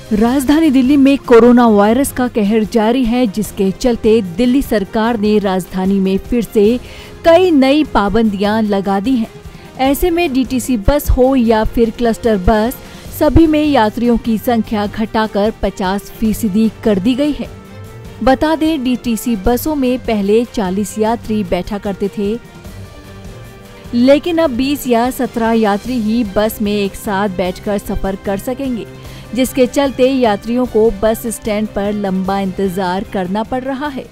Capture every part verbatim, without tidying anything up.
राजधानी दिल्ली में corona virus का कहर जारी है, जिसके चलते दिल्ली सरकार ने राजधानी में फिर से कई नई पाबंदियां लगा दी हैं। ऐसे में डीटीसी बस हो या फिर क्लस्टर बस, सभी में यात्रियों की संख्या घटाकर पचास फीसदी कर दी गई है। बता दें, डीटीसी बसों में पहले चालीस यात्री बैठा करते थे, लेकिन अब बीस या सत्रह यात्री ही बस में एक साथ बैठकर सफर कर सकेंगे, जिसके चलते यात्रियों को बस स्टैंड पर लंबा इंतजार करना पड़ रहा है।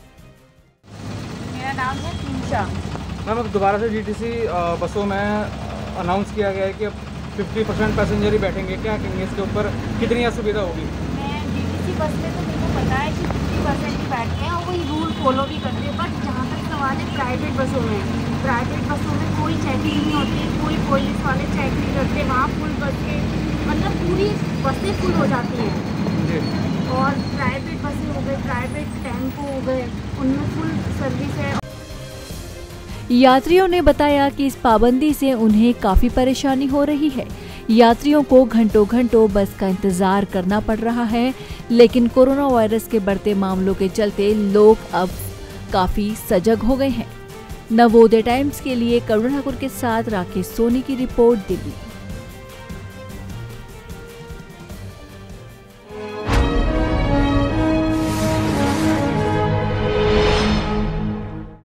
मेरा नाम है तीशा। मैम, अब दोबारा से डीटीसी बसों में अनाउंस किया गया है कि अब पचास परसेंट पैसेंजर ही बैठेंगे। क्या कहेंगे इसके ऊपर, कितनी असुविधा होगी? मैं डीटीसी बस में तो मेरे को पता है कि पचास परसेंट ही बैठते हैं और वही रूल फॉलो भी करते हैं, बट जहाँ तक सवाल है प्राइवेट बसों में, प्राइवेट बसों में कोई चेकिंग नहीं होती, कोई पुलिस वाले चेक नहीं करते। वहाँ फुल बस के मतलब पूरी बसें फुल हो जाती हैं और प्राइवेट बसें हो गए, प्राइवेट टेम्पो हो गए, उनमें फुल सर्विस है। यात्रियों ने बताया कि इस पाबंदी से उन्हें काफी परेशानी हो रही है। यात्रियों को घंटों घंटों बस का इंतजार करना पड़ रहा है, लेकिन कोरोना वायरस के बढ़ते मामलों के चलते लोग अब काफी सजग हो गए हैं। नवोदय टाइम्स के लिए करुण ठाकुर के साथ राकेश सोनी की रिपोर्ट, दिल्ली।